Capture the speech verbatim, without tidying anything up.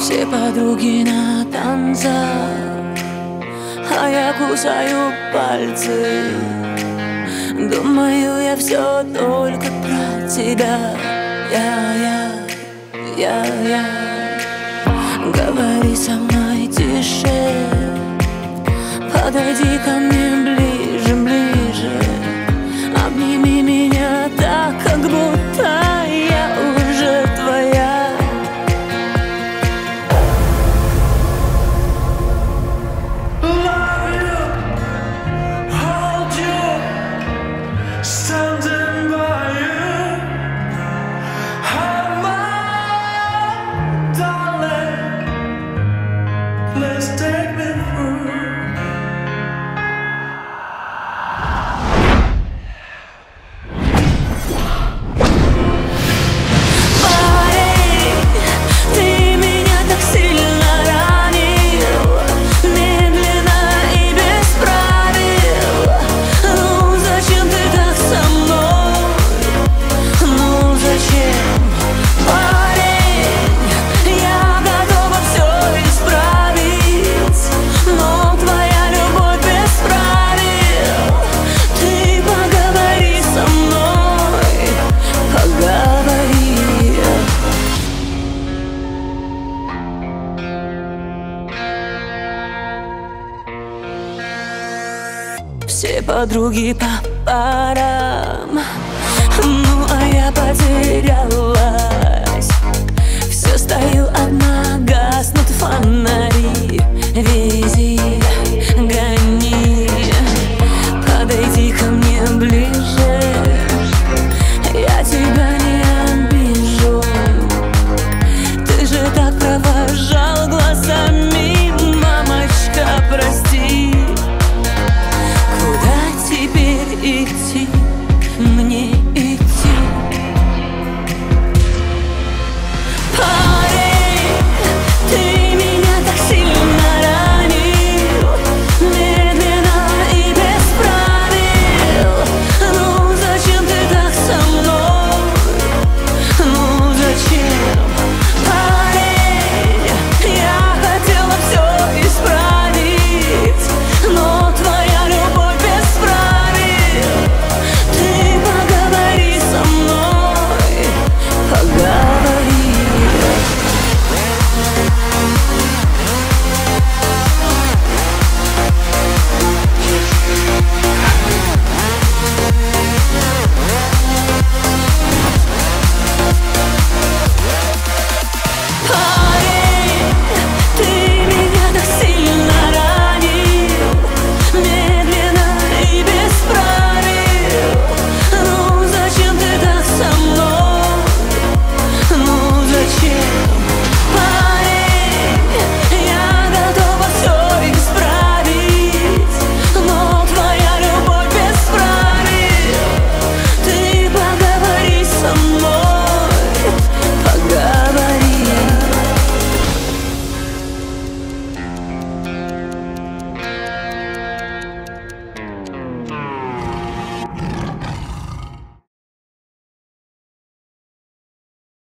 Все подруги на танцах, а я кусаю пальцы. Думаю я все только про тебя. Я, я, я, я. Говори со мной тише, подойди ко мне ближе, ближе. Обними меня так, как будто я уже твоя. Все подруги по парам, ну а я потеряла